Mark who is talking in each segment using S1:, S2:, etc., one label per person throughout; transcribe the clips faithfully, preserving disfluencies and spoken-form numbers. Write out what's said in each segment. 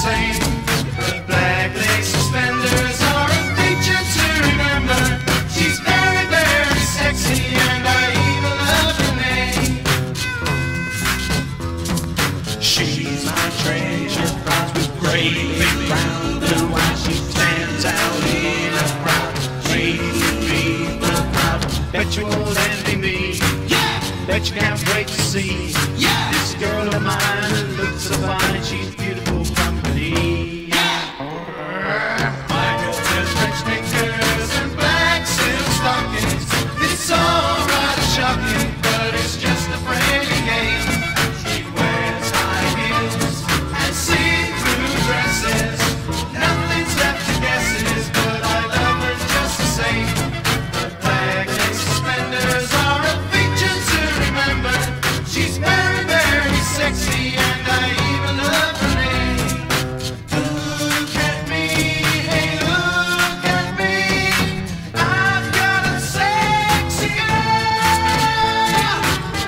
S1: same. Her black lace suspenders are a feature to remember. She's very, very sexy, and I even love her name. She's my treasure prize with great big round blue eyes. She stands out in a crowd, making me the proud. Bet you won't envy me. Yeah. Bet you can't wait to see. Yeah. This girl of mine who looks so fine. She's beautiful company. Yeah. Michael wears French knickers and black silk stockings. It's all rather shocking, but it's just a friendly game. She wears high heels and see-through dresses. Nothing's left to guesses, but I love her just the same. Her black lace suspenders are a feature to remember. She's very, very sexy, and I even love her name. Look at me, hey, look at me. I've got a sexy girl.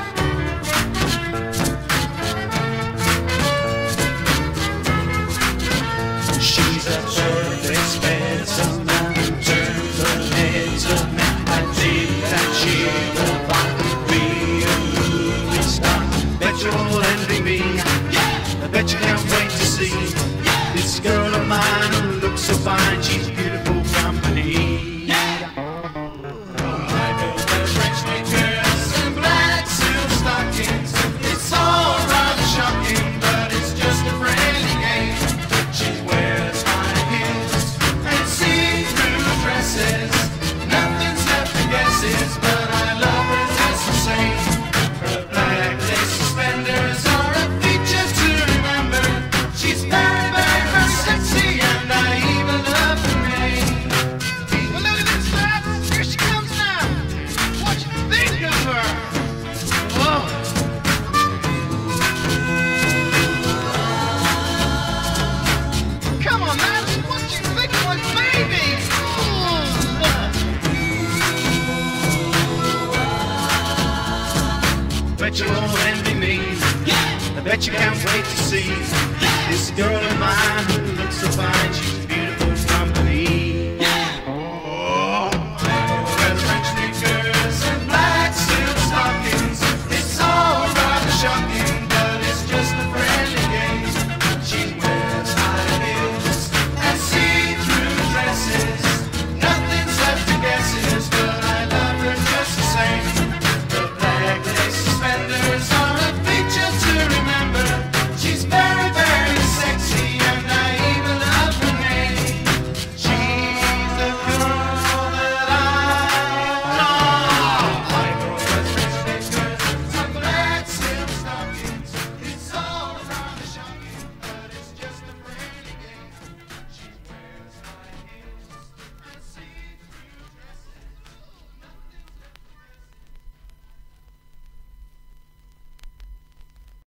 S1: She's a perfect specimen in terms of heads of men. I think that she will probably be a movie star. Bet you won't envy me. Yeah. I bet you can't wait to see. Yeah. This girl of mine who looks so fine. She's beautiful company. Yeah. Michael wears French knickers and black silk stockings. It's all rather shocking, but it's just a friendly game. She wears high heels and see-through dresses. Nothing's left to guesses, but I love her just the same. Her black lace suspenders are a feature to remember. She's very, very, very sexy, and I even love her name. Well, look at this, lads. Here she comes now. What you think of her? Whoa. Come on, lads. What you think of my baby? Bet you won't envy me. Yeah. I bet you can't wait to see. Yeah. This girl of mine who looks so fine. She's